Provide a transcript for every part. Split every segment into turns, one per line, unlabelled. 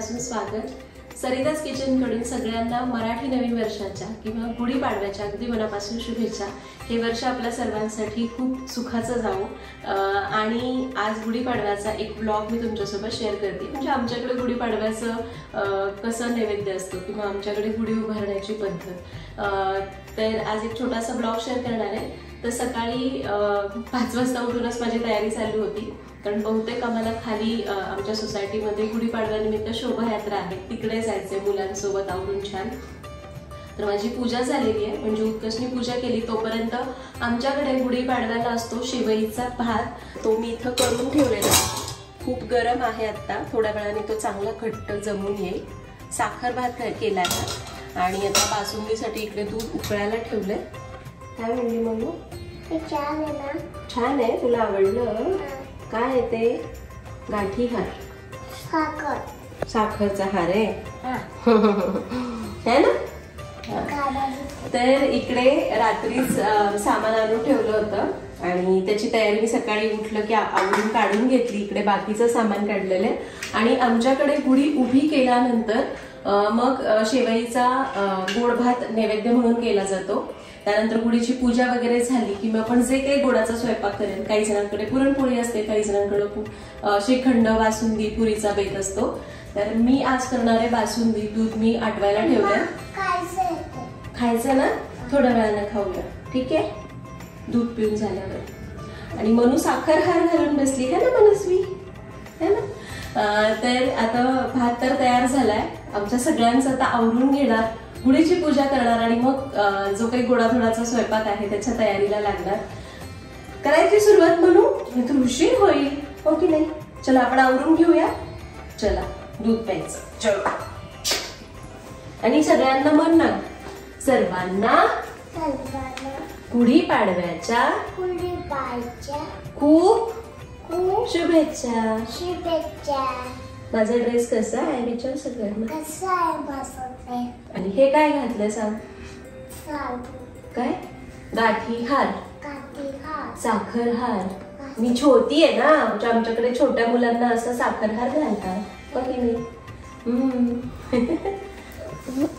मनापासून स्वागत। सरिता's किचन कडून सगळ्यांना मराठी नवीन वर्षाच्या किंवा गुढीपाडव्याच्या अगदी मनापासून शुभेच्छा। हे वर्ष आपल्या सर्वांसाठी खूप सुखाचं जावो आणि आज गुढीपाडव्याचा एक व्लॉग मी तुमच्यासोबत शेअर करते। म्हणजे आमच्याकडे गुढीपाडव्याचं कसं नैवेद्य असतो किंवा आमच्याकडे गुढी उभारण्याची पद्धत, तर आज एक छोटासा ब्लॉग शेअर करणार आहे। तर सकाळी 5 वाजता उठूनच माझी तयारी चालू होती, कारण बहुतेक आम्हाला खाली आमच्या सोसायटीमध्ये गुढीपाडव्यानिमित्त शोभायात्रा आहे, तिकडे जायचंय मुलांसोबत आवरून छान। तर माझी पूजा झालेली आहे, म्हणजे उत्कर्षणी पूजा केली। तोपर्यंत आमच्याकडे गुढीपाडव्याला असतो शेवईचा भात, तो मी इथं करून ठेवलेला आहे। खूप गरम आहे आता, थोड्या वेळाने तो चांगला घट्ट जमून येईल। साखर भात केला आहे आणि आता बासुंदीसाठी इकडे दूध उकळायला ठेवलंय। काय म्हणली मम्मी?
छान आहे ना?
छान आहे, तुला आवडलं? काय आहे ते? गाठी हार, साखरचा हार आहे है ना? तर इकडे रात्रीच सामान आणून ठेवलं होतं आणि त्याची तयारी मी सकाळी उठलं की आवरून काढून घेतली। इकडे बाकीचं सामान काढलेलं आहे आणि आमच्याकडे गुढी उभी केल्यानंतर मग शेवईचा गोड भात नैवेद्य म्हणून केला जातो। त्यानंतर गुढीची पूजा वगैरे झाली की मग आपण जे काही गोडाचा स्वयंपाक करेल, काही जणांकडे पुरणपोळी असते, काही जणांकडे श्रीखंड, बासुंदी, पुरीचा बेत असतो। तर मी आज करणार आहे बासुंदी। दूध मी आठवायला ठेवलंय। खायचं ना? थोड्या वेळानं खाऊया, ठीक आहे? दूध पिऊन झाल्यावर। आणि मनू साखर हार घालून बसली है ना मनस्वी, है ना? तर आता भात तर तयार झालाय, आमच्या सगळ्यांचं आता आवरून घेणार, गुढीची पूजा करणार आणि मग जो काही गोडाधोडाचा स्वयंपाक आहे त्याच्या तयारीला लागणार। करायची सुरुवात म्हणू, तर उशीर होईल, हो की नाही? चला आपण आवरून घेऊया। चला दूध प्यायचं, चलो। आणि सगळ्यांना म्हण ना, सर्वांना गुढीपाडव्याच्या खूप खूप शुभेच्छा। माझा ड्रेस कसा आहे विचार सगळ्यांना।
कसा आहे?
आणि हे काय घातलं सांग? काय? गाठी हार, साखर हार। मी छोटी आहे ना, आमच्याकडे छोट्या मुलांना असं साखर हार घालतात, हो की नाही?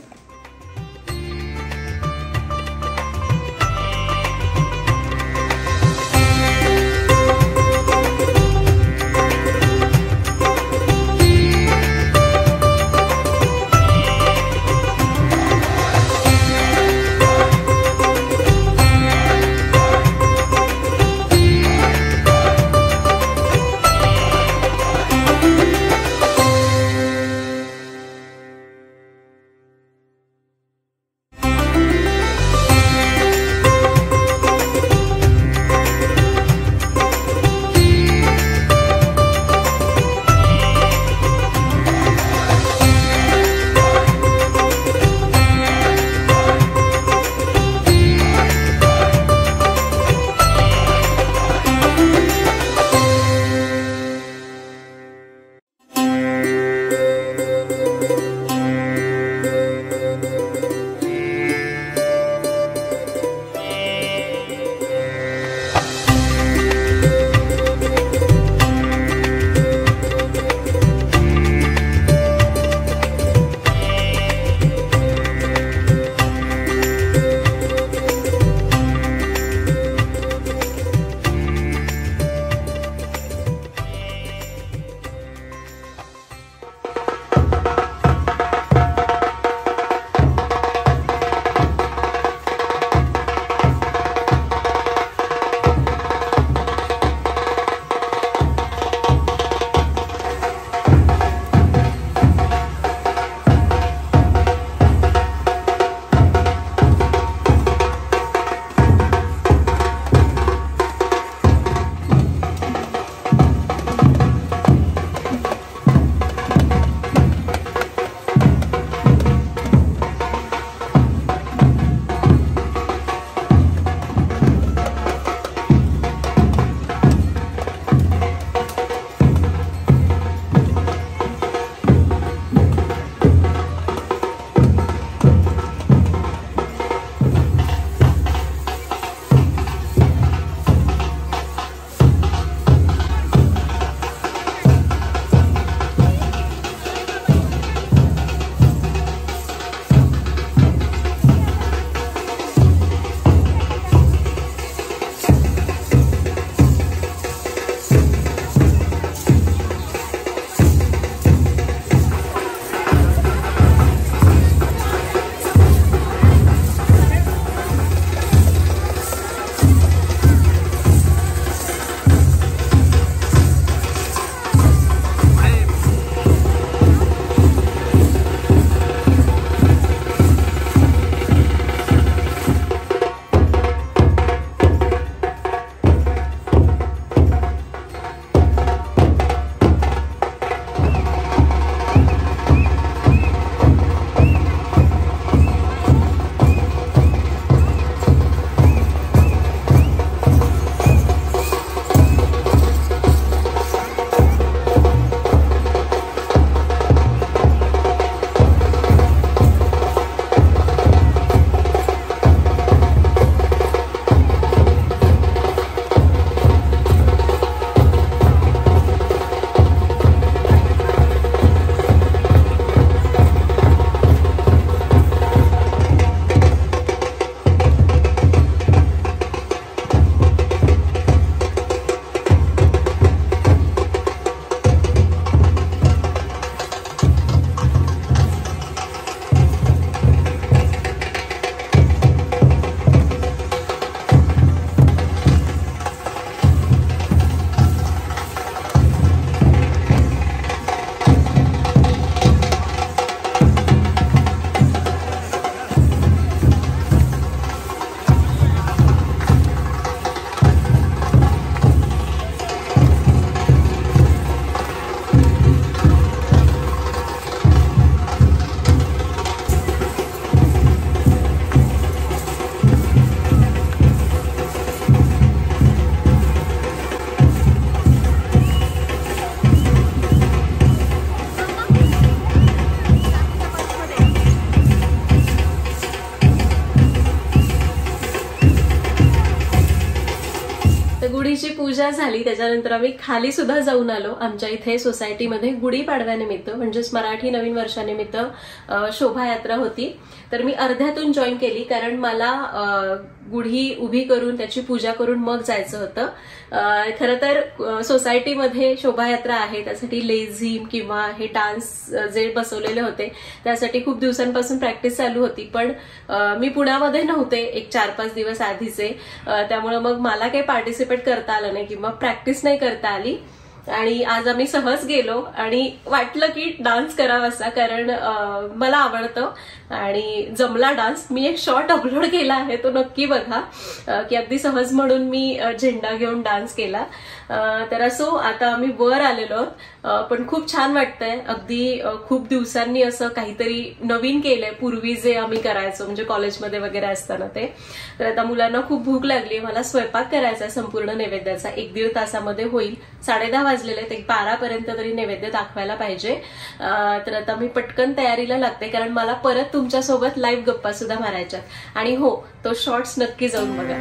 गुढीची पूजा झाली त्याच्यानंतर आम्ही खाली सुद्धा जाऊन आलो. आमच्या इथे सोसायटीमध्ये गुढीपाडव्यानिमित्त म्हणजेच मराठी नवीन वर्षानिमित्त शोभायात्रा होती. तर मी अर्ध्यातून जॉईन केली कारण मला गुढी उभी करून त्याची पूजा करून मग जायचं होतं. खरं तर सोसायटीमध्ये शोभायात्रा आहे त्यासाठी लेझिम किंवा हे डान्स जे बसवलेले होते त्यासाठी खूप दिवसांपासून प्रॅक्टिस चालू होती. पण मी पुण्यामध्ये नव्हते एक 4-5 दिवस आधीचे, त्यामुळे मग मला काही पार्टिसिपेट करता आलं नाही किंवा प्रॅक्टिस नाही करता आली. आणि आज आम्ही सहज गेलो आणि वाटलं की डान्स करावासा कारण मला आवडतं आणि जमला डान्स. मी एक शॉर्ट अपलोड केला आहे तो नक्की बघा की अगदी सहज म्हणून मी झेंडा घेऊन डान्स केला. तर असो आता आम्ही वर आलेलो आहोत पण खूप छान वाटतंय. अगदी खूप दिवसांनी असं काहीतरी नवीन केलंय पूर्वी जे आम्ही करायचो म्हणजे कॉलेजमध्ये वगैरे असताना ते. तर आता मुलांना खूप भूक लागली, मला स्वयंपाक करायचा संपूर्ण नैवेद्याचा 1-1.5 तासामध्ये होईल. 10:30 वाजलेले आहेत, 12 पर्यंत तरी नैवेद्य दाखवायला पाहिजे. तर आता मी पटकन तयारीला लागते कारण मला परत तुमच्यासोबत लाईव्ह गप्पा सुद्धा मारायच्यात आणि हो तो शॉर्ट्स नक्की जाऊन बघा.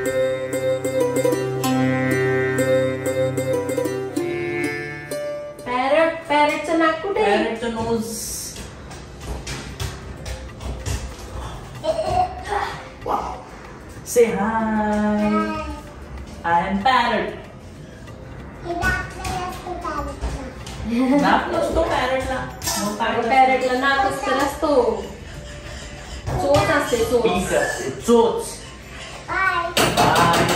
पॅरेटचं नाक कुठे?
पॅरेटचं nose. Wow. Say hi. I am parrot. नाक नसतो पॅरेटला.
पॅरेटला नाकच तर असतो, चोच असते चोच.
चोच. बाय.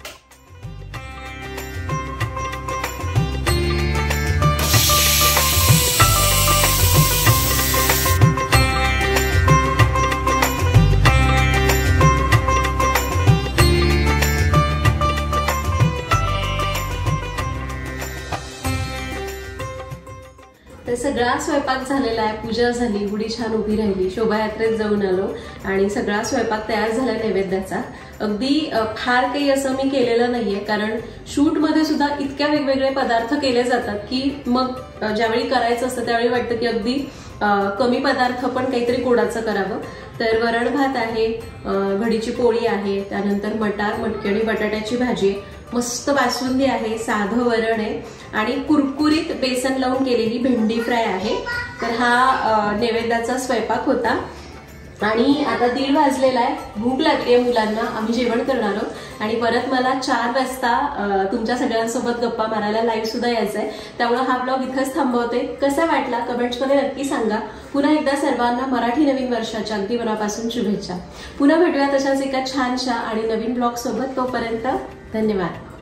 तर सगळा स्वयंपाक झालेला आहे, पूजा झाली, गुढी छान उभी राहिली, शोभायात्रेत जाऊन आलो आणि सगळा स्वयंपाक तयार झाला नैवेद्याचा. अगदी फार काही असं मी केलेलं नाहीये कारण शूटमध्ये सुद्धा इतक्या वेगवेगळे पदार्थ केले जातात की मग ज्यावेळी करायचं असतं त्यावेळी वाटतं की अगदी कमी पदार्थ पण काहीतरी गोडाचं करावं. तर वरण भात आहे, घडीची पोळी आहे, त्यानंतर मटार, मटकी आणि बटाट्याची भाजी, मस्त बासुंदी आहे, साधं वरण आहे आणि कुरकुरीत बेसन लावून केलेली भेंडी फ्राय आहे. तर हा नैवेद्याचा स्वयंपाक होता आणि आता 1:30 वाजलेला आहे, भूक लागली आहे मुलांना, आम्ही जेवण करणार आहोत आणि परत मला 4 वाजता तुमच्या सगळ्यांसोबत गप्पा मारायला लाईव्ह सुद्धा यायचं आहे. त्यामुळे हा ब्लॉग इथंच थांबवते. कसा वाटला कमेंट्समध्ये नक्की सांगा. पुन्हा एकदा सर्वांना मराठी नवीन वर्षाच्या अगदी मनापासून शुभेच्छा. पुन्हा भेटूया तशाच एका छानशा आणि नवीन ब्लॉग सोबत. तोपर्यंत धन्यवाद.